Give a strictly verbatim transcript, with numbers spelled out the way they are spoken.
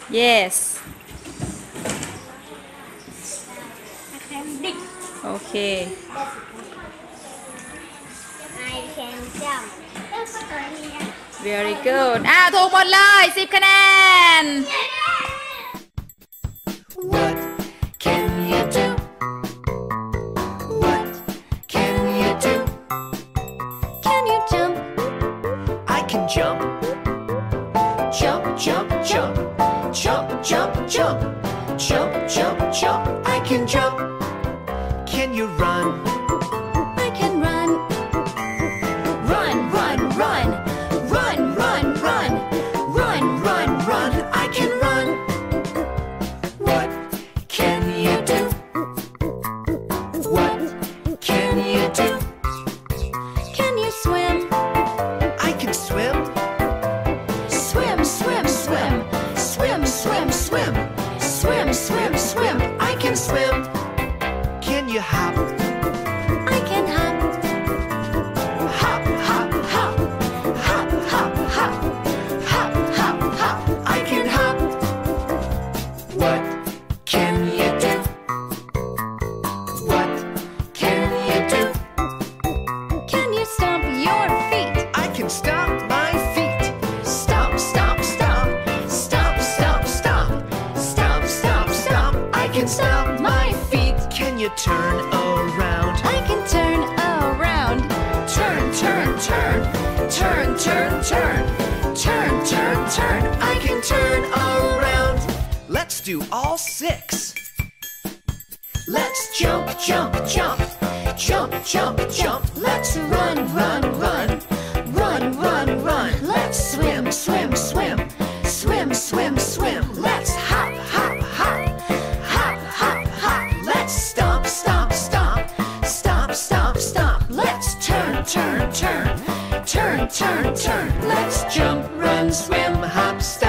Yes. I can dig. Okay. I can jump. Very good อ่าถูกหมดเลยสิบคะแนน What can you do? What can you do? Can you jump? I can jump. Jump, jump, jump. Jump, jump, jump. Jump, jump, jump. I can jump. Can you run? I can run. Run, run, run. Run, run, run. Run, run, run. I can run. What can you do? What can you do? Can you swim? I can swim. Swim, swim, swim. Swim, swim, swim. Swim, swim, swim. I can swim. Can you hop? I can hop. Hop, hop, hop. Hop, hop, hop. Hop, hop, hop. I can hop. What can you do? What can you do? Can you stomp your feet? I can stomp my feet. Stomp, stomp, stomp. Stomp, stomp, stomp. Stomp, stomp, stomp. I can stomp my feet. Can you turn around? I can turn around. Turn, turn, turn. Turn, turn, turn. Turn, turn, turn. I can turn around. Let's do all six. Let's jump, jump, jump. Jump, jump, jump. Let's run, run, run. Run, run, run. Let's swim, swim, swim. Swim, swim, swim. Let's hop, hop, hop. Hop, hop, hop. Let's stomp, stomp, stomp. Stomp, stomp, stomp. Let's turn, turn, turn. Turn, turn, turn. Let's jump, run, swim, hop, stop.